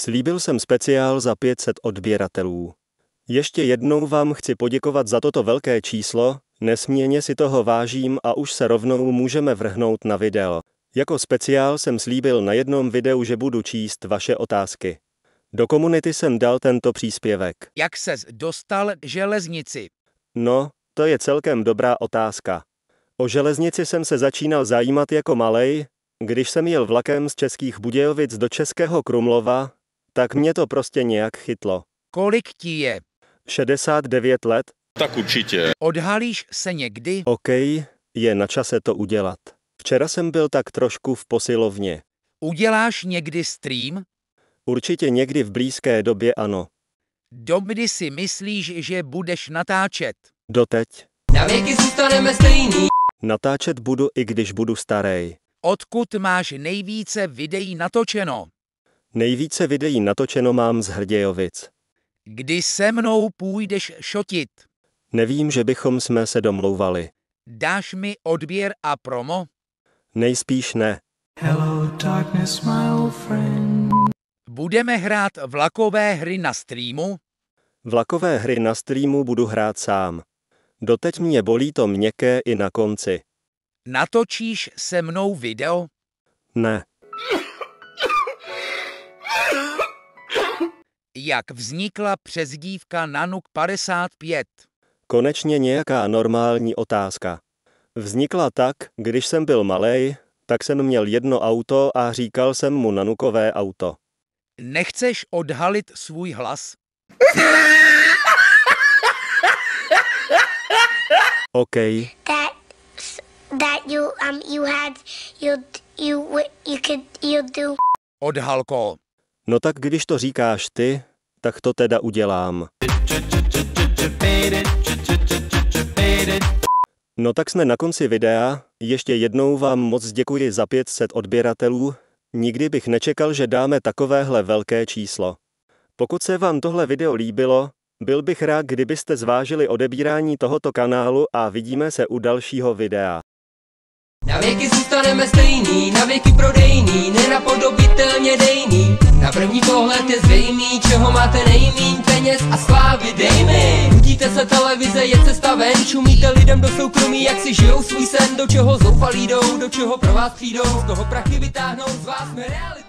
Slíbil jsem speciál za 500 odběratelů. Ještě jednou vám chci poděkovat za toto velké číslo, nesmírně si toho vážím a už se rovnou můžeme vrhnout na video. Jako speciál jsem slíbil na jednom videu, že budu číst vaše otázky. Do komunity jsem dal tento příspěvek. Jak ses dostal k železnici? No, to je celkem dobrá otázka. O železnici jsem se začínal zajímat jako malej, když jsem jel vlakem z Českých Budějovic do Českého Krumlova, tak mě to prostě nějak chytlo. Kolik ti je? 69 let? Tak určitě. Odhalíš se někdy? OK, je na čase to udělat. Včera jsem byl tak trošku v posilovně. Uděláš někdy stream? Určitě někdy v blízké době ano. Dokdy si myslíš, že budeš natáčet? Doteď. Na věky zůstaneme stejný. Natáčet budu, i když budu starej. Odkud máš nejvíce videí natočeno? Nejvíce videí natočeno mám z Hrdějovic. Kdy se mnou půjdeš šotit? Nevím, že bychom jsme se domlouvali. Dáš mi odběr a promo? Nejspíš ne. Hello darkness, my old friend. Budeme hrát vlakové hry na streamu? Vlakové hry na streamu budu hrát sám. Doteď mě bolí to měkké i na konci. Natočíš se mnou video? Ne. Jak vznikla přezdívka Nanuk 55? Konečně nějaká normální otázka. Vznikla tak, když jsem byl malej, tak jsem měl jedno auto a říkal jsem mu Nanukové auto. Nechceš odhalit svůj hlas? OK. You do. Odhalko. No tak když to říkáš ty, tak to teda udělám. No tak jsme na konci videa, ještě jednou vám moc děkuji za 500 odběratelů, nikdy bych nečekal, že dáme takovéhle velké číslo. Pokud se vám tohle video líbilo, byl bych rád, kdybyste zvážili odebírání tohoto kanálu a vidíme se u dalšího videa. Na věky zůstaneme stejný, na věky prodejný, nenapodobitelně dejný. Na první pohled je zřejmý, čeho máte nejmíň, peněz a slávy, dej mi. Nudíte se televize, je cesta ven, čumíte lidem do soukromí, jak si žijou svůj sen, do čeho zoufalí jdou, do čeho pro vás přijdou, z toho prachy vytáhnou, z vás jsme realizujou.